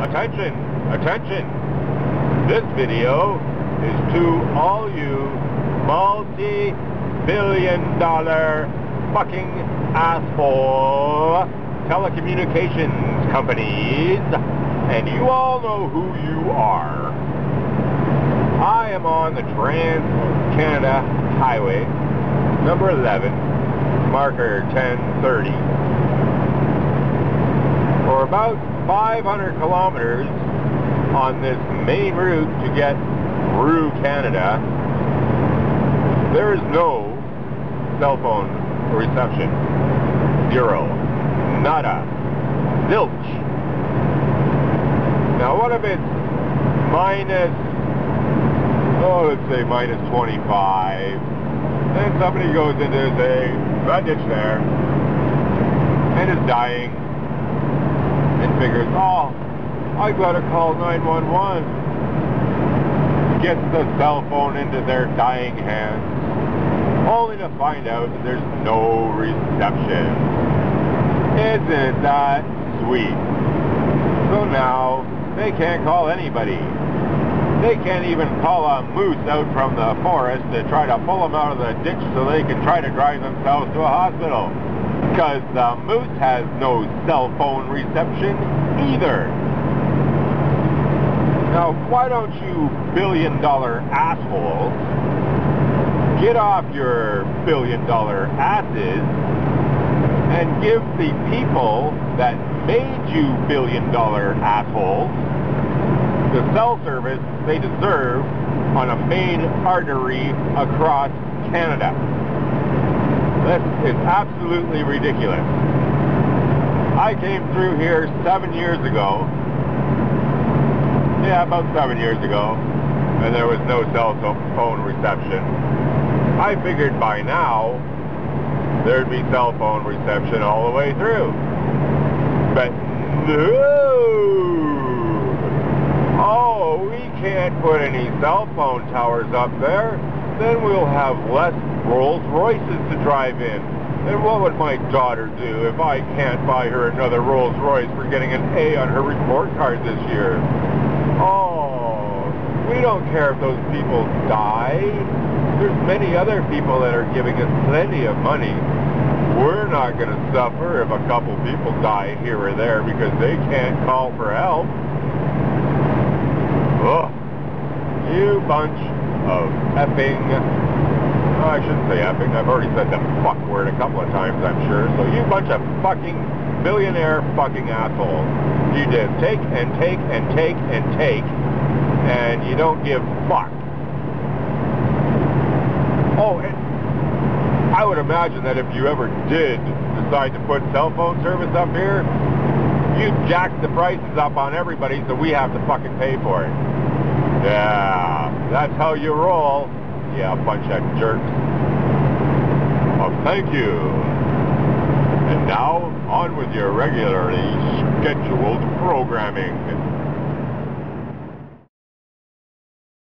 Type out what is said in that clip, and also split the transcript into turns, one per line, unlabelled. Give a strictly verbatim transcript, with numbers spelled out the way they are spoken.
Attention! Attention! This video is to all you multi-billion dollar fucking asshole telecommunications companies, and you all know who you are. I am on the Trans-Canada Highway, number eleven, marker ten thirty. For about five hundred kilometers on this main route to get through Canada, there is no cell phone reception. Zero. Nada. Zilch. Now what if it's minus, oh let's say minus twenty-five, then somebody goes into, say, that ditch there, and is dying, and figures, oh, I gotta call nine one one. Gets the cell phone into their dying hands, only to find out that there's no reception. Isn't that sweet? So now, they can't call anybody. They can't even call a moose out from the forest to try to pull them out of the ditch so they can try to drive themselves to a hospital. Because the moose has no cell phone reception either. Now, why don't you billion dollar assholes get off your billion dollar asses and give the people that made you billion dollar assholes the cell service they deserve on a main artery across Canada. This is absolutely ridiculous. I came through here seven years ago. Yeah, about seven years ago, and there was no cell phone reception. I figured by now there'd be cell phone reception all the way through. But no! Oh, we can't put any cell phone towers up there. Then we'll have less Rolls Royces to drive in. And what would my daughter do if I can't buy her another Rolls Royce for getting an A on her report card this year? Oh, we don't care if those people die. There's many other people that are giving us plenty of money. We're not going to suffer if a couple people die here or there because they can't call for help. Ugh. You bunch of effing... Oh, I shouldn't say effing. I've already said the fuck word a couple of times, I'm sure. So you bunch of fucking billionaire fucking assholes. You just take and take and take and take, and you don't give fuck. Oh, and I would imagine that if you ever did decide to put cell phone service up here, you'd jack the prices up on everybody so we have to fucking pay for it. Yeah, that's how you roll. Yeah, bunch of jerks. Oh, thank you. And now, on with your regularly scheduled programming.